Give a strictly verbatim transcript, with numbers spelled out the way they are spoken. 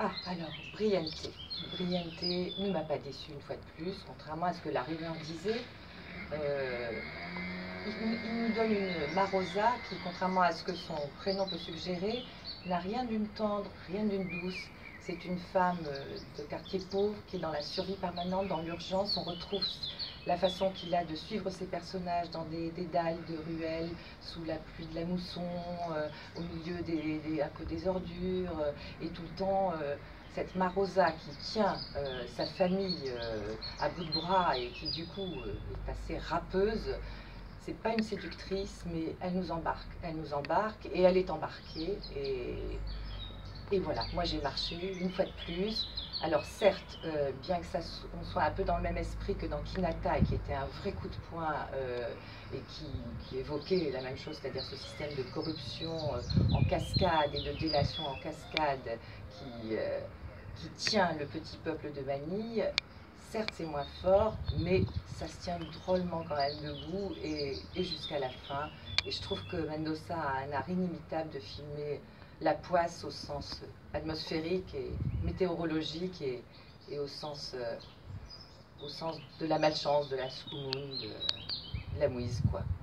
Ah, alors, Briente. Briente ne m'a pas déçue une fois de plus, contrairement à ce que la rumeur disait. Euh, il, il nous donne une Marosa qui, contrairement à ce que son prénom peut suggérer, n'a rien d'une tendre, rien d'une douce. C'est une femme de quartier pauvre qui est dans la survie permanente, dans l'urgence. On retrouve la façon qu'il a de suivre ses personnages dans des, des dalles de ruelles, sous la pluie de la mousson, euh, au milieu des, des, un peu des ordures, euh, et tout le temps euh, cette Marosa qui tient euh, sa famille euh, à bout de bras et qui du coup euh, est assez râpeuse. C'est pas une séductrice, mais elle nous embarque, elle nous embarque et elle est embarquée. Et, et voilà, moi j'ai marché une fois de plus. Alors certes, euh, bien que ça on soit un peu dans le même esprit que dans Hinata, qui était un vrai coup de poing euh, et qui, qui évoquait la même chose, c'est-à-dire ce système de corruption euh, en cascade et de délation en cascade qui, euh, qui tient le petit peuple de Manille. Certes, c'est moins fort, mais ça se tient drôlement quand même debout et, et jusqu'à la fin. Et je trouve que Mendoza a un art inimitable de filmer la poisse au sens atmosphérique et météorologique et, et au, sens, euh, au sens de la malchance, de la scoumoune, de la mouise, quoi.